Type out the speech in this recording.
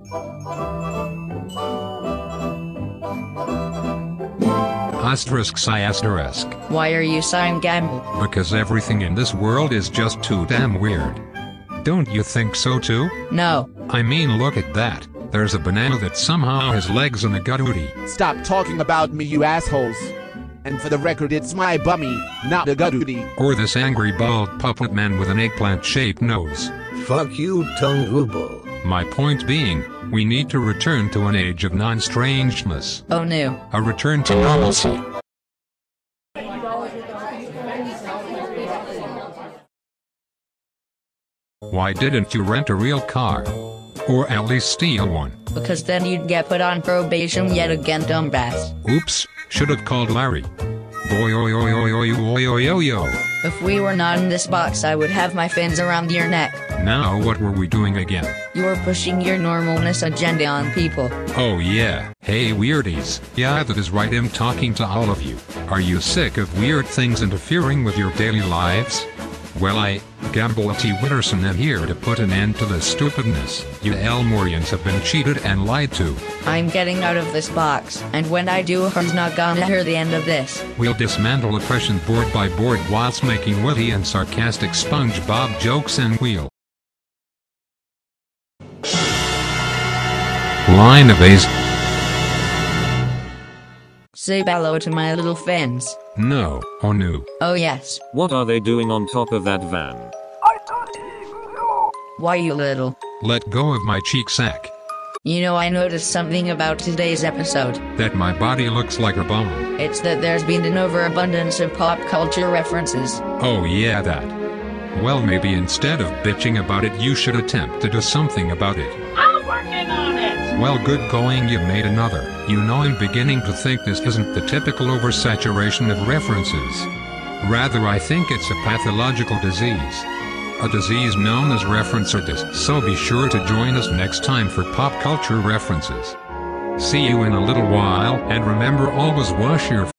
Asterisk sigh asterisk. Why are you sighing, Gambol? Because everything in this world is just too damn weird. Don't you think so too? No. I mean, look at that. There's a banana that somehow has legs and a gutooty. Stop talking about me, you assholes. And for the record, it's my bummy, not a gutooty. Or this angry bald puppet man with an eggplant-shaped nose. Fuck you, Tonguble. My point being, we need to return to an age of non-strangeness. Oh no. A return to normalcy. Why didn't you rent a real car? Or at least steal one? Because then you'd get put on probation yet again, dumbass. Oops, should've called Larry. Boy oi oi oi oi oi oi oi yo. If we were not in this box, I would have my fins around your neck. Now what were we doing again? You're pushing your normalness agenda on people. Oh yeah. Hey weirdies. Yeah, that is right, I'm talking to all of you. Are you sick of weird things interfering with your daily lives? Well, I, Gambol Witterson, am here to put an end to this stupidness. You Elmorians have been cheated and lied to. I'm getting out of this box, and when I do, her's not gonna hear the end of this. We'll dismantle oppression board by board whilst making witty and sarcastic SpongeBob jokes and we'll line of A's. Say hello to my little fins. No, oh no. Oh yes. What are they doing on top of that van? Why, you little? Let go of my cheek sack. You know, I noticed something about today's episode. That my body looks like a bone. It's that there's been an overabundance of pop culture references. Oh yeah, that. Well, maybe instead of bitching about it, you should attempt to do something about it. I'm working on it! Well, good going, you made another. You know, I'm beginning to think this isn't the typical oversaturation of references. Rather, I think it's a pathological disease. A disease known as referencertis. So be sure to join us next time for pop culture references. See you in a little while, and remember, always wash your